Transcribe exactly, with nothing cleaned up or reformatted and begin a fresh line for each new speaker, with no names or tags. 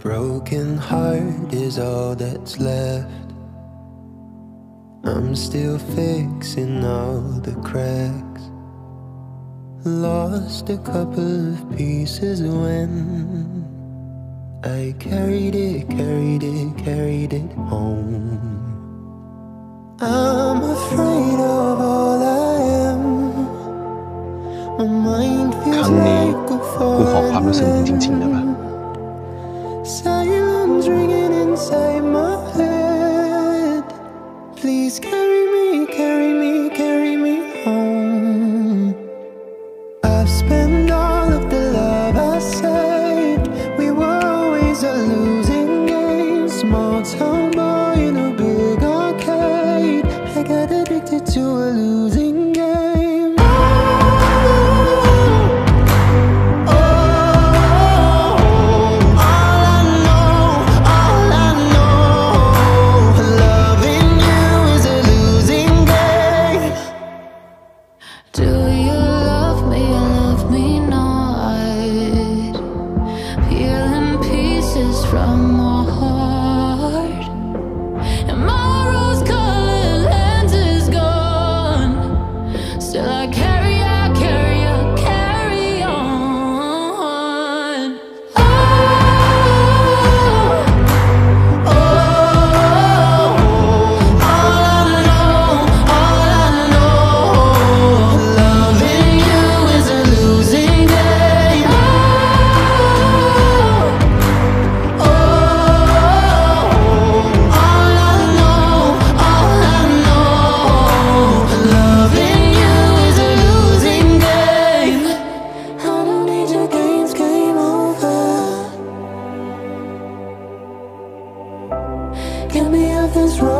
broken heart is all that's left. I'm still fixing all the cracks. Lost a couple of pieces when I carried it, carried it, carried it home. I'm afraid of all I am. My mind
ค
feels
รั้งนี้
like a
กูขอความรู้สึกมึงจริงๆได้ปะ
Silence ringing inside my head. Please carry me, carry me, carry me home. I've spent all of the love I saved. We were always a losing game. Small town boy in a big arcade. I got addicted to a losing game.
From my heart, and my rose-colored lens is gone. Still I carry, I carry, I carry on. Oh, oh, all I know, all I know, loving you is a losing game.
Get me off this road.